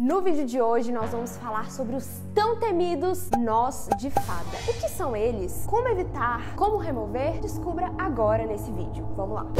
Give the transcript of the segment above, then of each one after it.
No vídeo de hoje nós vamos falar sobre os tão temidos nós de fada. O que são eles? Como evitar? Como remover? Descubra agora nesse vídeo. Vamos lá!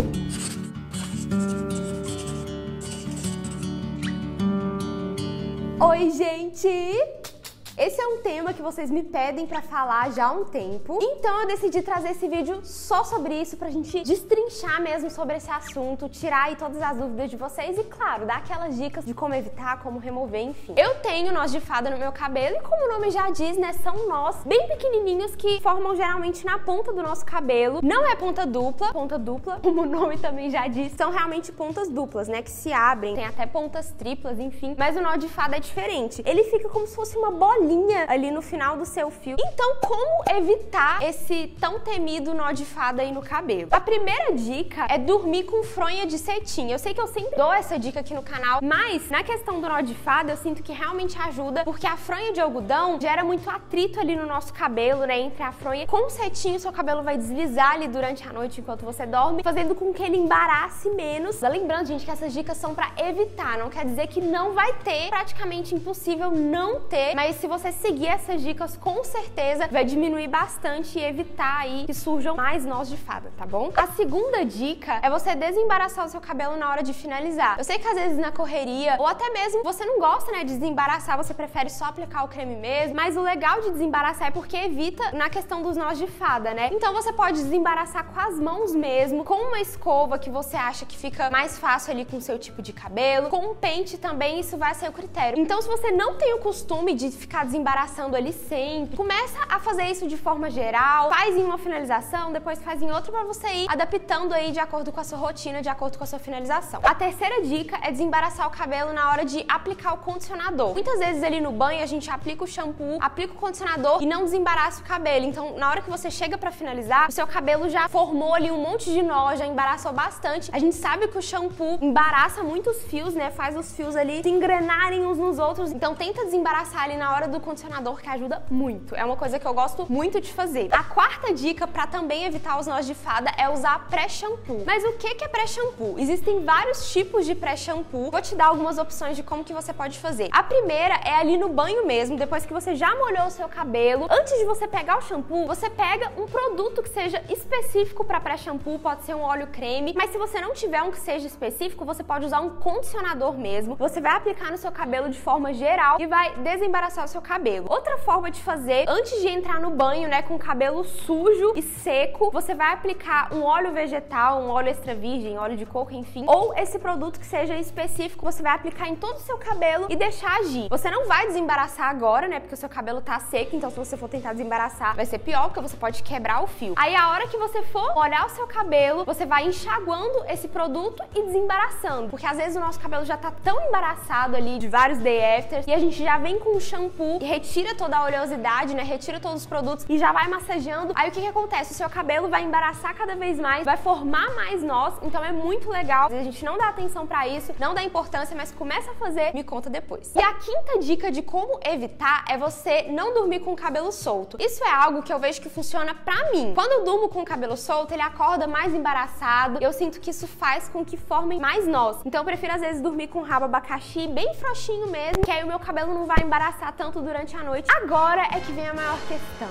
Oi, gente! Esse é um tema que vocês me pedem pra falar já há um tempo, então eu decidi trazer esse vídeo só sobre isso pra gente destrinchar mesmo sobre esse assunto, tirar aí todas as dúvidas de vocês e, claro, dar aquelas dicas de como evitar, como remover, enfim. Eu tenho nós de fada no meu cabelo e, como o nome já diz, né, são nós bem pequenininhos que formam geralmente na ponta do nosso cabelo. Não é ponta dupla, como o nome também já diz, são realmente pontas duplas, né, que se abrem, tem até pontas triplas, enfim, mas o nó de fada é diferente. Ele fica como se fosse uma bolinha ali no final do seu fio. Então, como evitar esse tão temido nó de fada aí no cabelo? A primeira dica é dormir com fronha de cetim. Eu sei que eu sempre dou essa dica aqui no canal, mas na questão do nó de fada eu sinto que realmente ajuda, porque a fronha de algodão gera muito atrito ali no nosso cabelo, né, entre a fronha com o cetim. O seu cabelo vai deslizar ali durante a noite enquanto você dorme, fazendo com que ele embarace menos. Lembrando, gente, que essas dicas são pra evitar, não quer dizer que não vai ter, praticamente impossível não ter, mas se você seguir essas dicas, com certeza vai diminuir bastante e evitar aí que surjam mais nós de fada, tá bom? A segunda dica é você desembaraçar o seu cabelo na hora de finalizar. Eu sei que às vezes na correria, ou até mesmo você não gosta, né, de desembaraçar, você prefere só aplicar o creme mesmo, mas o legal de desembaraçar é porque evita na questão dos nós de fada, né? Então você pode desembaraçar com as mãos mesmo, com uma escova que você acha que fica mais fácil ali com o seu tipo de cabelo, com um pente também, isso vai ser o critério. Então, se você não tem o costume de ficar desembaraçando ali sempre, começa a fazer isso de forma geral, faz em uma finalização, depois faz em outra, pra você ir adaptando aí de acordo com a sua rotina, de acordo com a sua finalização. A terceira dica é desembaraçar o cabelo na hora de aplicar o condicionador. Muitas vezes ali no banho a gente aplica o shampoo, aplica o condicionador e não desembaraça o cabelo. Então, na hora que você chega pra finalizar, o seu cabelo já formou ali um monte de nó, já embaraçou bastante. A gente sabe que o shampoo embaraça muito os fios, né? Faz os fios ali se engrenarem uns nos outros. Então, tenta desembaraçar ali na hora do condicionador, que ajuda muito. É uma coisa que eu gosto muito de fazer. A quarta dica pra também evitar os nós de fada é usar pré-shampoo. Mas o que é pré-shampoo? Existem vários tipos de pré-shampoo. Vou te dar algumas opções de como que você pode fazer. A primeira é ali no banho mesmo, depois que você já molhou o seu cabelo. Antes de você pegar o shampoo, você pega um produto que seja específico para pré-shampoo, pode ser um óleo creme, mas se você não tiver um que seja específico, você pode usar um condicionador mesmo. Você vai aplicar no seu cabelo de forma geral e vai desembaraçar o seu cabelo. Outra forma de fazer, antes de entrar no banho, né, com o cabelo sujo e seco, você vai aplicar um óleo vegetal, um óleo extra virgem, óleo de coco, enfim, ou esse produto que seja específico, você vai aplicar em todo o seu cabelo e deixar agir. Você não vai desembaraçar agora, né, porque o seu cabelo tá seco, então se você for tentar desembaraçar, vai ser pior, porque você pode quebrar o fio. Aí a hora que você for molhar o seu cabelo, você vai enxaguando esse produto e desembaraçando, porque às vezes o nosso cabelo já tá tão embaraçado ali de vários day afters e a gente já vem com o shampoo e retira toda a oleosidade, né, retira todos os produtos e já vai massageando. Aí o que acontece? O seu cabelo vai embaraçar cada vez mais, vai formar mais nós, então é muito legal. Às vezes a gente não dá atenção pra isso, não dá importância, mas começa a fazer, me conta depois. E a quinta dica de como evitar é você não dormir com o cabelo solto. Isso é algo que eu vejo que funciona pra mim. Quando eu durmo com o cabelo solto, ele acorda mais embaraçado, eu sinto que isso faz com que formem mais nós. Então eu prefiro às vezes dormir com o rabo abacaxi bem frouxinho mesmo, que aí o meu cabelo não vai embaraçar tanto durante a noite. Agora é que vem a maior questão.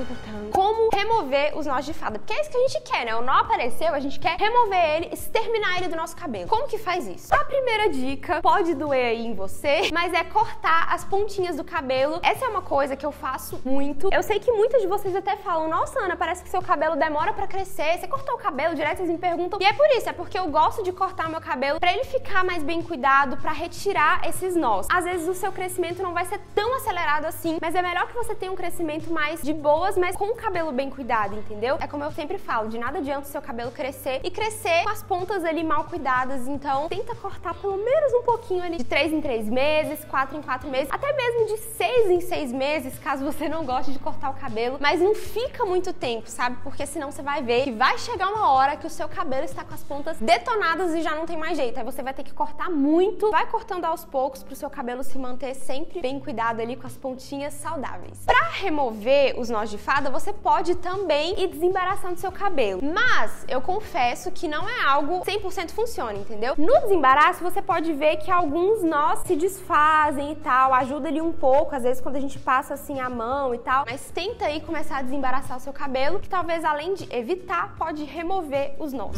Como remover os nós de fada? Porque é isso que a gente quer, né? O nó apareceu, a gente quer remover ele, exterminar ele do nosso cabelo. Como que faz isso? A primeira dica, pode doer aí em você, mas é cortar as pontinhas do cabelo. Essa é uma coisa que eu faço muito. Eu sei que muitos de vocês até falam, nossa, Ana, parece que seu cabelo demora pra crescer. Você cortou o cabelo direto? Vocês me perguntam. E é por isso, é porque eu gosto de cortar meu cabelo pra ele ficar mais bem cuidado, pra retirar esses nós. Às vezes o seu crescimento não vai ser tão acelerado assim, mas é melhor que você tenha um crescimento mais de boas, mas com o cabelo bem cuidado, entendeu? É como eu sempre falo, de nada adianta o seu cabelo crescer e crescer com as pontas ali mal cuidadas, então tenta cortar pelo menos um pouquinho ali, de 3 em 3 meses, 4 em 4 meses, até mesmo de 6 em 6 meses, caso você não goste de cortar o cabelo, mas não fica muito tempo, sabe? Porque senão você vai ver que vai chegar uma hora que o seu cabelo está com as pontas detonadas e já não tem mais jeito, aí você vai ter que cortar muito, vai cortando aos poucos pro seu cabelo se manter sempre bem cuidado ali com as pontinhas saudáveis. Pra remover os nós de fada, você pode também ir desembaraçando seu cabelo. Mas eu confesso que não é algo 100% funciona, entendeu? No desembaraço, você pode ver que alguns nós se desfazem e tal, ajuda ali um pouco, às vezes quando a gente passa assim a mão e tal, mas tenta aí começar a desembaraçar o seu cabelo, que talvez além de evitar, pode remover os nós.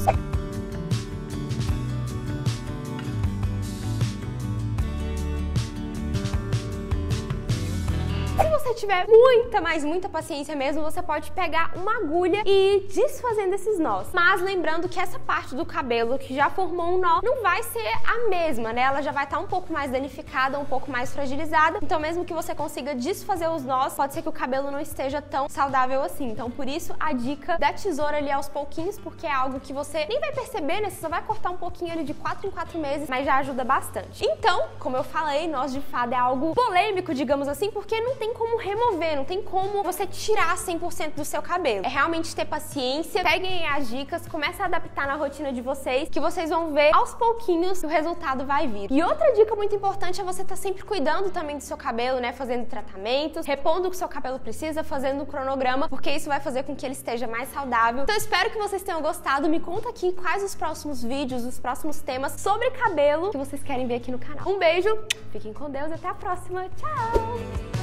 Se você tiver muita paciência mesmo, você pode pegar uma agulha e ir desfazendo esses nós. Mas lembrando que essa parte do cabelo que já formou um nó não vai ser a mesma, né? Ela já vai estar um pouco mais danificada, um pouco mais fragilizada. Então mesmo que você consiga desfazer os nós, pode ser que o cabelo não esteja tão saudável assim. Então por isso a dica da tesoura ali aos pouquinhos, porque é algo que você nem vai perceber, né? Você só vai cortar um pouquinho ali de 4 em 4 meses, mas já ajuda bastante. Então, como eu falei, nós de fada é algo polêmico, digamos assim, porque não tem como remover, não tem como você tirar 100% do seu cabelo. É realmente ter paciência, peguem as dicas, comecem a adaptar na rotina de vocês, que vocês vão ver aos pouquinhos que o resultado vai vir. E outra dica muito importante é você estar sempre cuidando também do seu cabelo, né? Fazendo tratamentos, repondo o que o seu cabelo precisa, fazendo um cronograma, porque isso vai fazer com que ele esteja mais saudável. Então eu espero que vocês tenham gostado. Me conta aqui quais os próximos vídeos, os próximos temas sobre cabelo que vocês querem ver aqui no canal. Um beijo, fiquem com Deus e até a próxima. Tchau!